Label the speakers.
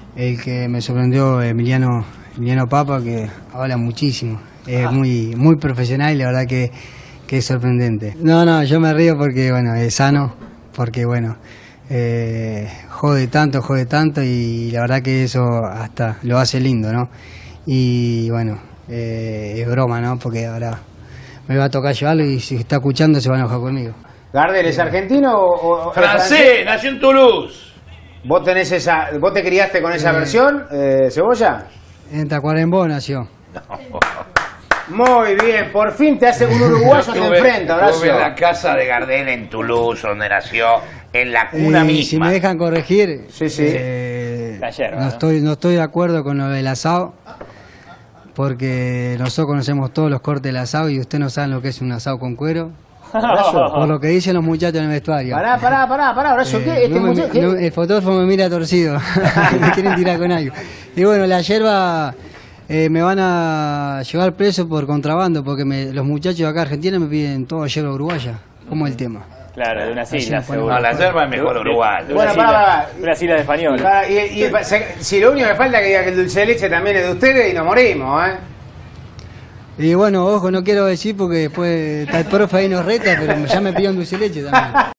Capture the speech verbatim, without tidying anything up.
Speaker 1: el que me sorprendió Emiliano, Emiliano Papa, que habla muchísimo. Es ah. muy, muy profesional y la verdad que, que es sorprendente. No, no, yo me río porque, bueno, es sano, porque, bueno, eh, jode tanto, jode tanto y la verdad que eso hasta lo hace lindo, ¿no? Y, bueno, eh, es broma, ¿no? Porque ahora me va a tocar llevarlo y si está escuchando se va a enojar conmigo.
Speaker 2: ¿Gardel es argentino o, o
Speaker 3: francés,
Speaker 2: francés?
Speaker 3: Nació en Toulouse.
Speaker 2: ¿Vos tenés esa, vos te criaste con esa eh, versión, eh, Cebolla?
Speaker 1: En Tacuarembó nació.
Speaker 2: Muy bien, por fin te hace un uruguayo te enfrenta, Horacio.
Speaker 3: Estuve en la casa de Gardel en Toulouse, donde nació, en la cuna
Speaker 1: eh,
Speaker 3: misma.
Speaker 1: Si me dejan corregir,
Speaker 2: sí, sí.
Speaker 1: Eh,
Speaker 4: la yerba,
Speaker 1: no,
Speaker 4: ¿no?
Speaker 1: estoy, no estoy de acuerdo con lo del asado, porque nosotros conocemos todos los cortes del asado y ustedes no saben lo que es un asado con cuero. Por lo que dicen los muchachos en el vestuario.
Speaker 2: Pará, pará, pará, pará, Horacio,
Speaker 1: eh,
Speaker 2: ¿qué? Este
Speaker 1: no me,
Speaker 2: muchacho, ¿qué?
Speaker 1: No, el fotógrafo me mira torcido. Me quieren tirar con algo. Y bueno, la yerba eh, me van a llevar preso por contrabando, porque me, los muchachos de acá Argentina me piden toda yerba uruguaya. ¿Cómo es el tema?
Speaker 4: Claro, de unas islas, seguro.
Speaker 3: No, la yerba es mejor uruguaya.
Speaker 2: Bueno, pará, pará.
Speaker 4: Unas islas de español.
Speaker 2: Pará, y, y, y, si lo único que falta es que diga que el dulce de leche también es de ustedes y nos morimos, ¿eh?
Speaker 1: Y bueno, ojo, no quiero decir porque después está el profe ahí nos reta, pero ya me pidió un dulce de leche también.